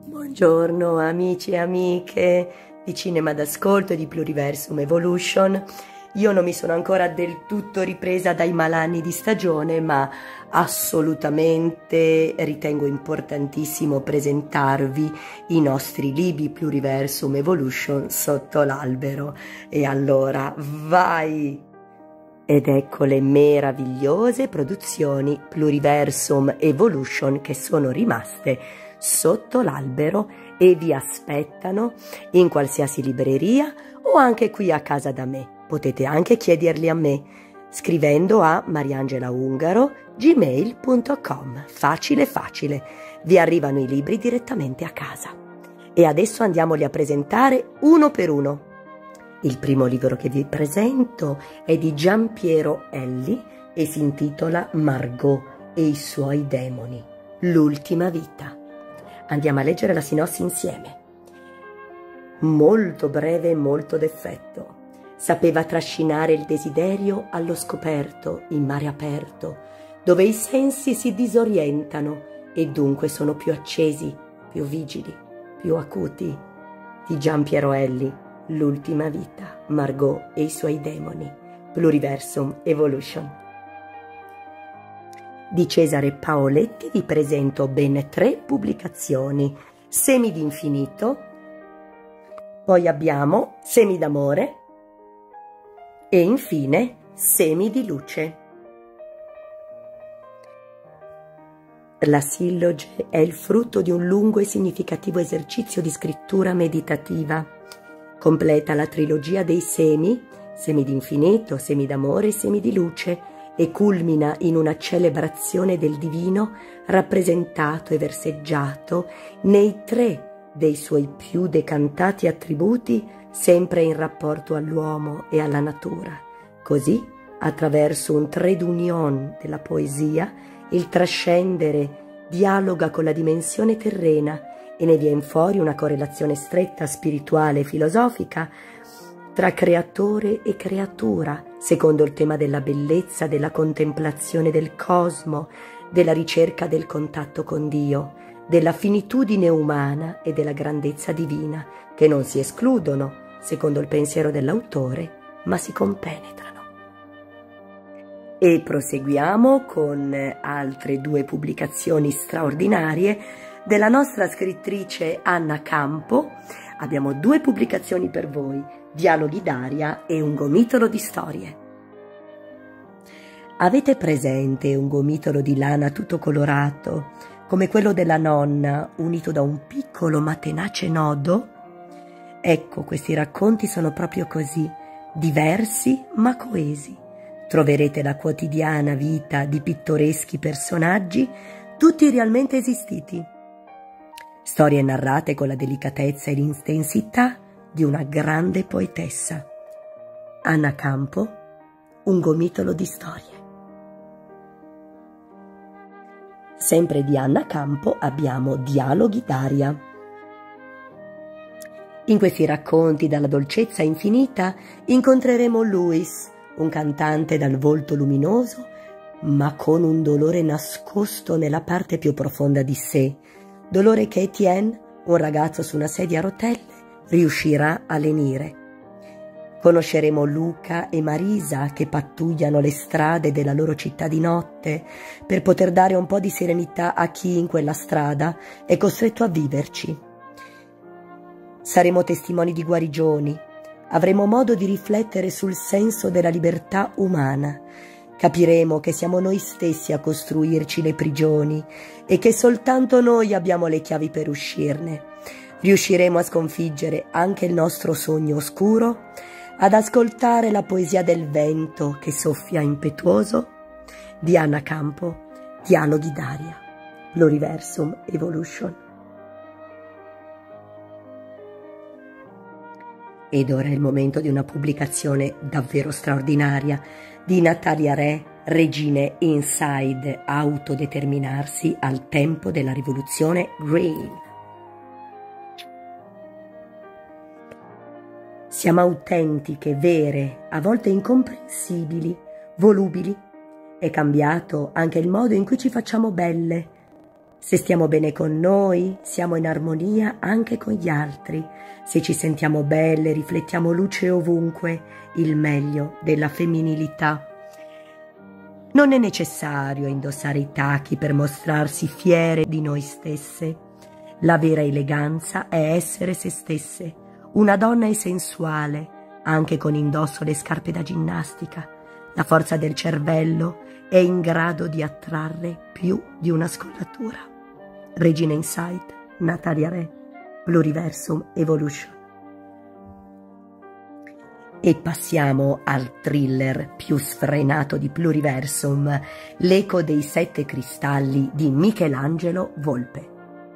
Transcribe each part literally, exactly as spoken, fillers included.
Buongiorno amici e amiche di Cinema d'Ascolto e di Pluriversum Evolution. Io non mi sono ancora del tutto ripresa dai malanni di stagione, ma assolutamente ritengo importantissimo presentarvi i nostri libri Pluriversum Evolution sotto l'albero. E allora vai! Ed ecco le meravigliose produzioni Pluriversum Evolution che sono rimaste sotto l'albero e vi aspettano in qualsiasi libreria o anche qui a casa da me. Potete anche chiederli a me scrivendo a mariangelaungaro chiocciola gmail punto com. Facile facile, vi arrivano i libri direttamente a casa. E adesso andiamoli a presentare uno per uno. Il primo libro che vi presento è di Giampiero Elli e si intitola Margot e i suoi demoni, l'ultima vita. Andiamo a leggere la sinossi insieme. Molto breve e molto d'effetto. Sapeva trascinare il desiderio allo scoperto, in mare aperto, dove i sensi si disorientano e dunque sono più accesi, più vigili, più acuti. Di Giampiero Elli, L'ultima vita, Margot e i suoi demoni, Pluriversum Evolution. Di Cesare Paoletti vi presento ben tre pubblicazioni: Semi d'infinito, poi abbiamo Semi d'amore e infine Semi di luce. La silloge è il frutto di un lungo e significativo esercizio di scrittura meditativa. Completa la trilogia dei semi, semi d'infinito, semi d'amore e semi di luce, e culmina in una celebrazione del divino rappresentato e verseggiato nei tre dei suoi più decantati attributi, sempre in rapporto all'uomo e alla natura. Così, attraverso un trait d'union della poesia, il trascendere dialoga con la dimensione terrena e ne viene fuori una correlazione stretta, spirituale e filosofica tra creatore e creatura, secondo il tema della bellezza, della contemplazione del cosmo, della ricerca del contatto con Dio, della finitudine umana e della grandezza divina, che non si escludono, secondo il pensiero dell'autore, ma si compenetrano. E proseguiamo con altre due pubblicazioni straordinarie della nostra scrittrice Anna Campo. Abbiamo due pubblicazioni per voi: Dialoghi d'aria e Un gomitolo di storie. Avete presente un gomitolo di lana tutto colorato, come quello della nonna, unito da un piccolo ma tenace nodo? Ecco, questi racconti sono proprio così, diversi ma coesi. Troverete la quotidiana vita di pittoreschi personaggi, tutti realmente esistiti. Storie narrate con la delicatezza e l'intensità di una grande poetessa. Anna Campo, Un gomitolo di storie. Sempre di Anna Campo abbiamo Dialoghi d'aria. In questi racconti dalla dolcezza infinita incontreremo Louis, un cantante dal volto luminoso, ma con un dolore nascosto nella parte più profonda di sé, dolore che Etienne, un ragazzo su una sedia a rotelle, riuscirà a lenire. Conosceremo Luca e Marisa che pattugliano le strade della loro città di notte per poter dare un po' di serenità a chi in quella strada è costretto a viverci. Saremo testimoni di guarigioni, avremo modo di riflettere sul senso della libertà umana. Capiremo che siamo noi stessi a costruirci le prigioni e che soltanto noi abbiamo le chiavi per uscirne. Riusciremo a sconfiggere anche il nostro sogno oscuro, ad ascoltare la poesia del vento che soffia impetuoso. Di Anna Campo, Dialoghi d'aria, Pluriversum Evolution. Ed ora è il momento di una pubblicazione davvero straordinaria di Natalia Re, Regine Inside, autodeterminarsi al tempo della rivoluzione Green. Siamo autentiche, vere, a volte incomprensibili, volubili. È cambiato anche il modo in cui ci facciamo belle. Se stiamo bene con noi, siamo in armonia anche con gli altri. Se ci sentiamo belle, riflettiamo luce ovunque, il meglio della femminilità. Non è necessario indossare i tacchi per mostrarsi fiere di noi stesse. La vera eleganza è essere se stesse. Una donna è sensuale, anche con indosso le scarpe da ginnastica. La forza del cervello è in grado di attrarre più di una scollatura. Regina Insight, Natalia Re, Pluriversum Evolution. E passiamo al thriller più sfrenato di Pluriversum, L'eco dei sette cristalli di Michelangelo Volpe.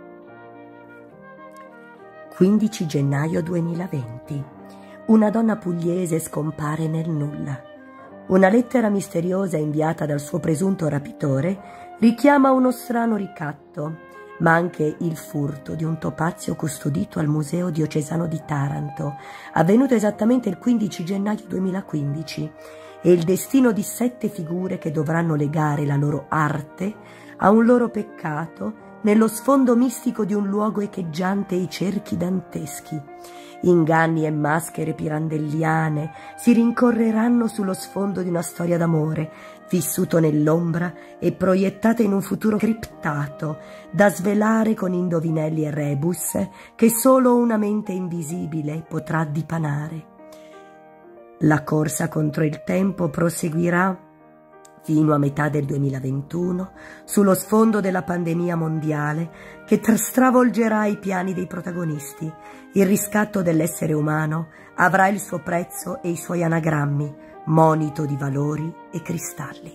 quindici gennaio duemilaventi. Una donna pugliese scompare nel nulla. Una lettera misteriosa inviata dal suo presunto rapitore richiama uno strano ricatto, ma anche il furto di un topazio custodito al Museo Diocesano di Taranto, avvenuto esattamente il quindici gennaio duemilaquindici, e il destino di sette figure che dovranno legare la loro arte a un loro peccato nello sfondo mistico di un luogo echeggiante ai cerchi danteschi. Inganni e maschere pirandelliane si rincorreranno sullo sfondo di una storia d'amore, vissuto nell'ombra e proiettata in un futuro criptato, da svelare con indovinelli e rebus che solo una mente invisibile potrà dipanare. La corsa contro il tempo proseguirà fino a metà del duemilaventuno, sullo sfondo della pandemia mondiale che stravolgerà i piani dei protagonisti. Il riscatto dell'essere umano avrà il suo prezzo e i suoi anagrammi, monito di valori e cristalli.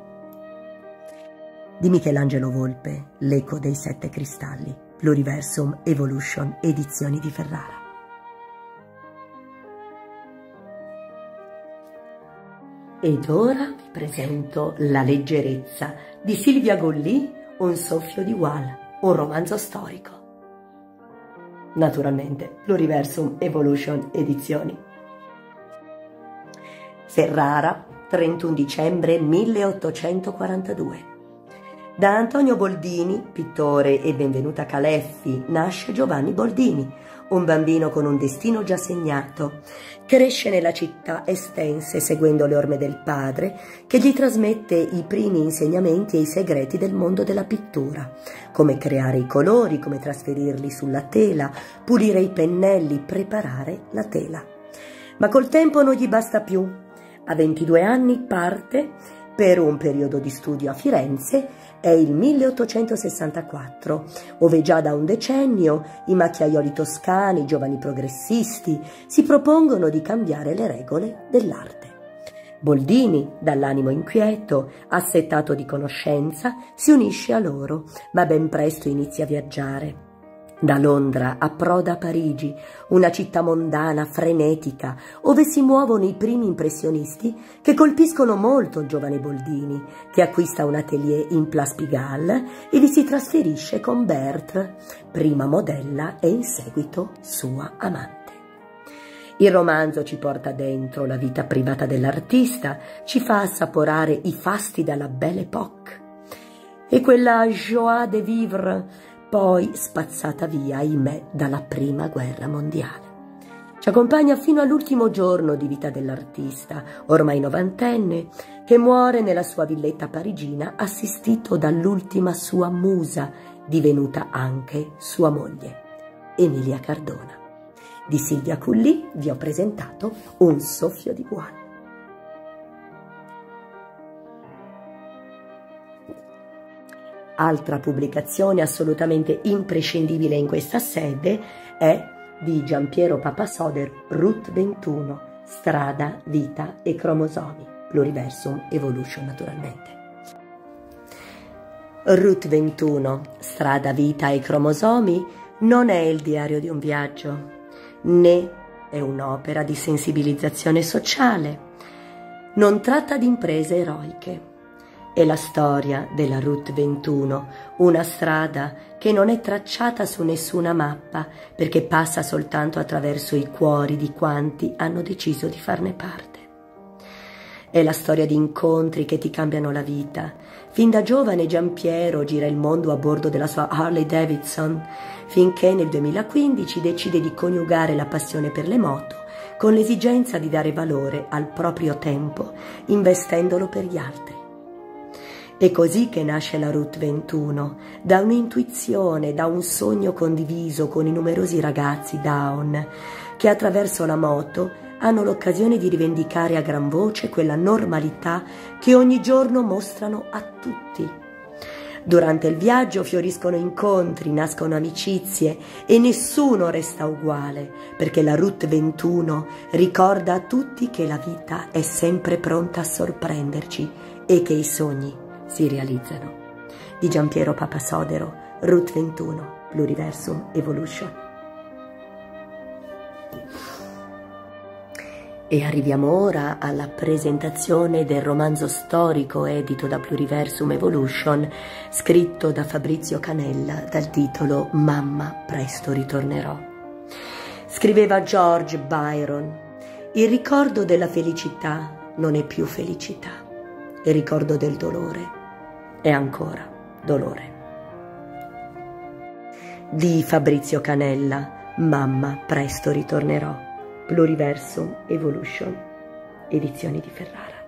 Di Michelangelo Volpe, L'eco dei sette cristalli, Pluriversum Evolution, edizioni di Ferrara. Ed ora vi presento La leggerezza di Silvia Gollì, Un soffio di Wal, un romanzo storico. Naturalmente, Pluriversum Evolution Edizioni. Ferrara, trentuno dicembre milleottocentoquarantadue. Da Antonio Boldini, pittore e benvenuta Caleffi, nasce Giovanni Boldini, un bambino con un destino già segnato. Cresce nella città estense seguendo le orme del padre, che gli trasmette i primi insegnamenti e i segreti del mondo della pittura, come creare i colori, come trasferirli sulla tela, pulire i pennelli, preparare la tela. Ma col tempo non gli basta più. A ventidue anni parte per un periodo di studio a Firenze. È il milleottocentosessantaquattro, ove già da un decennio i macchiaioli toscani, giovani progressisti, si propongono di cambiare le regole dell'arte. Boldini, dall'animo inquieto, assettato di conoscenza, si unisce a loro, ma ben presto inizia a viaggiare. Da Londra approda a Parigi, una città mondana, frenetica, ove si muovono i primi impressionisti che colpiscono molto il giovane Boldini, che acquista un atelier in Place Pigalle e vi si trasferisce con Berthe, prima modella e in seguito sua amante. Il romanzo ci porta dentro la vita privata dell'artista, ci fa assaporare i fasti della Belle Époque e quella joie de vivre poi spazzata via, ahimè, dalla prima guerra mondiale. Ci accompagna fino all'ultimo giorno di vita dell'artista, ormai novantenne, che muore nella sua villetta parigina assistito dall'ultima sua musa, divenuta anche sua moglie, Emilia Cardona. Di Silvia Gollì vi ho presentato Un soffio di Wal. Altra pubblicazione assolutamente imprescindibile in questa sede è di Giampiero Papasoder, Route ventuno, Strada, Vita e Cromosomi, Pluriversum Evolution naturalmente. Route ventuno, Strada, Vita e Cromosomi non è il diario di un viaggio, né è un'opera di sensibilizzazione sociale, non tratta di imprese eroiche. È la storia della Route ventuno, una strada che non è tracciata su nessuna mappa perché passa soltanto attraverso i cuori di quanti hanno deciso di farne parte. È la storia di incontri che ti cambiano la vita, Fin da giovane Giampiero gira il mondo a bordo della sua Harley Davidson, finché nel duemilaquindici decide di coniugare la passione per le moto con l'esigenza di dare valore al proprio tempo, investendolo per gli altri. È così che nasce la Route ventuno, da un'intuizione, da un sogno condiviso con i numerosi ragazzi Down, che attraverso la moto hanno l'occasione di rivendicare a gran voce quella normalità che ogni giorno mostrano a tutti. Durante il viaggio fioriscono incontri, nascono amicizie e nessuno resta uguale, perché la Route ventuno ricorda a tutti che la vita è sempre pronta a sorprenderci e che i sogni si realizzano. Di Giampiero Papasodero, Route ventuno, Pluriversum Evolution. E arriviamo ora alla presentazione del romanzo storico edito da Pluriversum Evolution, scritto da Fabrizio Canella dal titolo Mamma, presto ritornerò. Scriveva George Byron: il ricordo della felicità non è più felicità, il ricordo del dolore è ancora dolore. Di Fabrizio Canella, Mamma, presto ritornerò. Pluriversum Evolution, edizioni di Ferrara.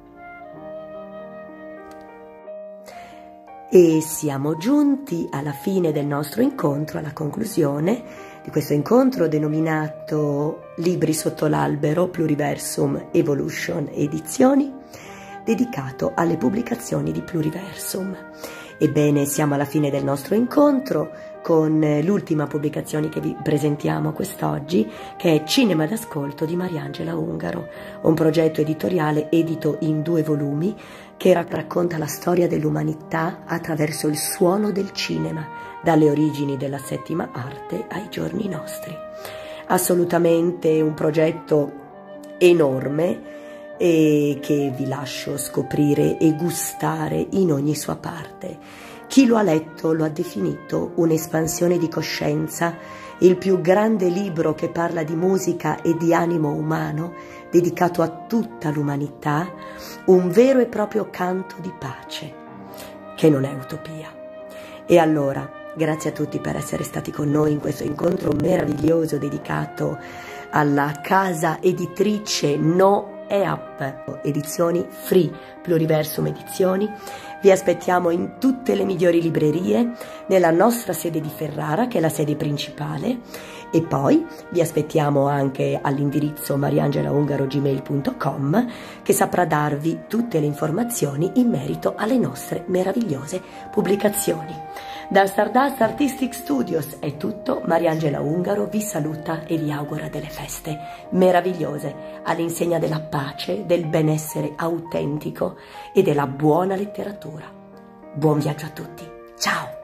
E siamo giunti alla fine del nostro incontro, alla conclusione di questo incontro denominato Libri sotto l'albero, Pluriversum Evolution edizioni, dedicato alle pubblicazioni di Pluriversum. Ebbene, siamo alla fine del nostro incontro con l'ultima pubblicazione che vi presentiamo quest'oggi, che è Cinema d'ascolto di Mariangela Ungaro, un progetto editoriale edito in due volumi che racconta la storia dell'umanità attraverso il suono del cinema, dalle origini della settima arte ai giorni nostri. Assolutamente un progetto enorme e che vi lascio scoprire e gustare in ogni sua parte. Chi lo ha letto lo ha definito un'espansione di coscienza, il più grande libro che parla di musica e di animo umano, dedicato a tutta l'umanità, un vero e proprio canto di pace, che non è utopia. E allora, grazie a tutti per essere stati con noi in questo incontro meraviglioso dedicato alla casa editrice No E A P, edizioni Free, Pluriversum Edizioni. Vi aspettiamo in tutte le migliori librerie, nella nostra sede di Ferrara, che è la sede principale, e poi vi aspettiamo anche all'indirizzo mariangelaungaro punto gmail punto com, che saprà darvi tutte le informazioni in merito alle nostre meravigliose pubblicazioni. Da Stardust Artistic Studios è tutto. Mariangela Ungaro vi saluta e vi augura delle feste meravigliose all'insegna della pace, del benessere autentico e della buona letteratura. Buon viaggio a tutti. Ciao!